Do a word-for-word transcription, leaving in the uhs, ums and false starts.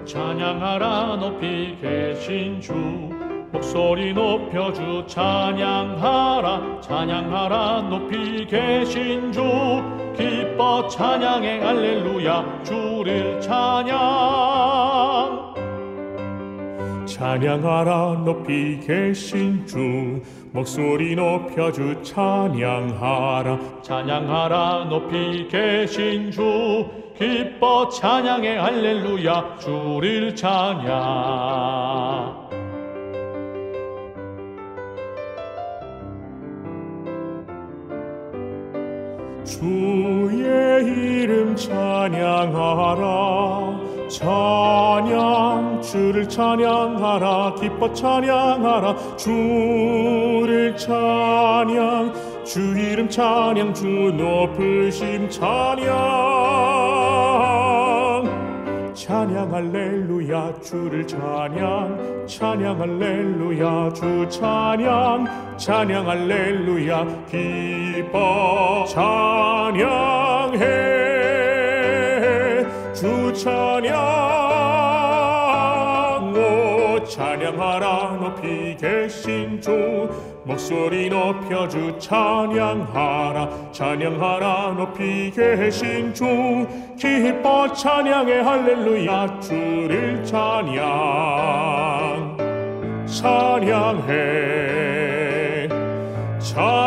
찬양하라 높이 계신 주 목소리 높여 주 찬양하라 찬양하라 높이 계신 주 기뻐 찬양해 할렐루야 주를 찬양 찬양하라 높이 계신 주 목소리 높여 주 찬양하라 찬양하라 높이 계신 주 기뻐 찬양해 할렐루야 주를 찬양 주의 이름 찬양하라 찬양 주를 찬양하라 기뻐 찬양하라 주를 찬양 주 이름 찬양 주 높으심 찬양 찬양 할렐루야 주를 찬양 찬양 할렐루야 주 찬양 찬양 할렐루야 기뻐 찬양해 주 찬양 오 찬양하라 높이 계신 주 목소리 높여 주 찬양하라 찬양하라 높이 계신 주 기뻐 찬양해 할렐루야 주를 찬양 찬양해 찬양